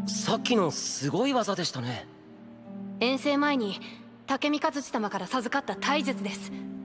さっきのすごい技でしたね。 遠征前に武見和地様から授かった体術です。